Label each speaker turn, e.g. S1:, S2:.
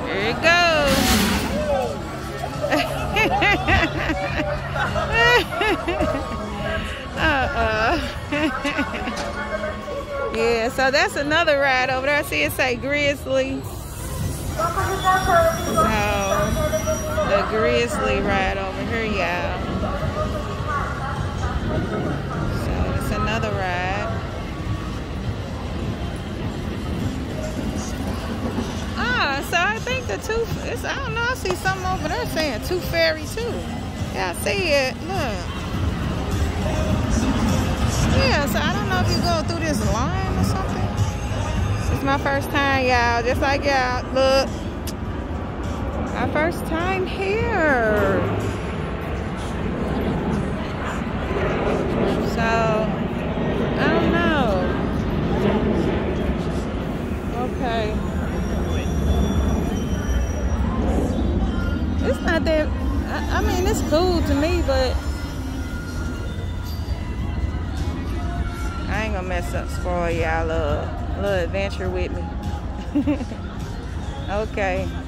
S1: Here it goes. Yeah, so that's another ride over there. I see it say Grizzly. So, the Grizzly ride over here, y'all. So, it's another ride. So I think the Tooth, I don't know, I see something over there saying Tooth Fairy too. Yeah, I see it, look. Yeah, so I don't know if you go through this line or something. It's my first time, y'all, just like y'all, look. My first time here. So, I don't know. Okay. It's not that, I mean, it's cool to me, but I ain't gonna mess up, spoil y'all little adventure with me. Okay.